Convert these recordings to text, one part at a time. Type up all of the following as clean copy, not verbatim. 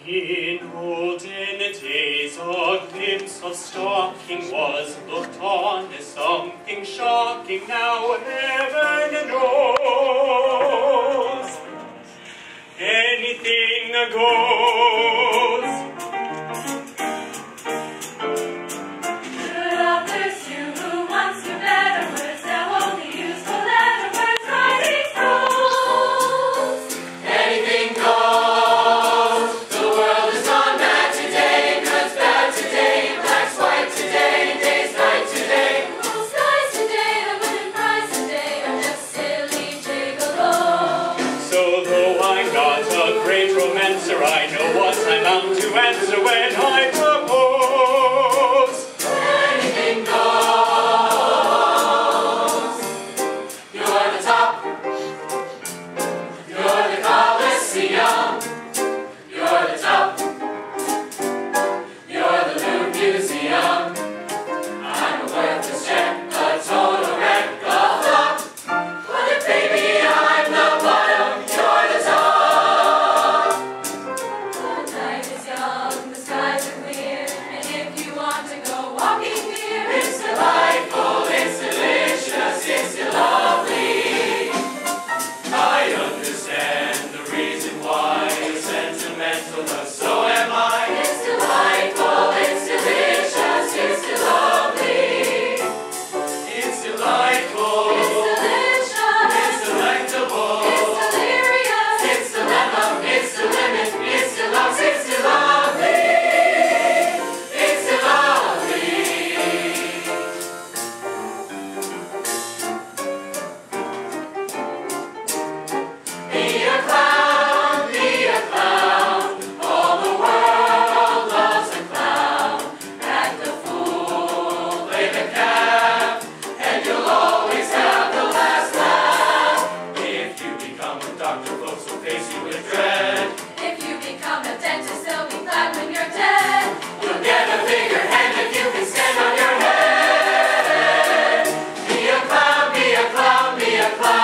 In olden days a glimpse of stocking was looked on as something shocking. Now heaven knows anything goes. Good authors, you who once knew better words, now only use the letter words, writing prose. Anything goes. The world is gone bad today, good's bad today, black's white today, day's night today. Blue skies today, the women prize today are just silly gigolos. So though I'm not a great romancer, I know what I'm bound to answer when I propose. Anything goes. You're the top. You're the Colosseum. You're the top. You're the Louvre Museum. I'm a worthless check, a total wreck, a flop. But if baby I'm the bottom, you're the top. The night is young, the skies are clear, and if you want to go walking near, It's delightful, it's delicious, it's lovely. I understand the reason why you're sentimental, but so am I. it's delightful, It's delicious, it's lovely. It's delightful, it's delicious, it's delectable. it's delirious, It's dilemma, it's the limit, it's deluxe, it's lovely. It's lovely. Be a clown, all the world loves a clown. Act the fool, play the calf, and you'll always have the last laugh. If you become a doctor, folks will face you with dread. if you become a dentist, they'll be glad when you're dead. You'll get a bigger hand if you can stand on your head. Be a clown, be a clown, be a clown.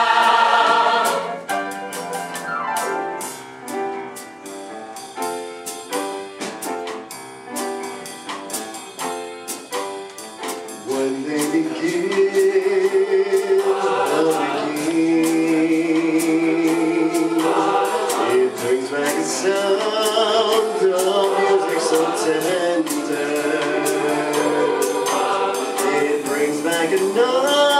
When they begin it brings back a sound of music so tender. It brings back a night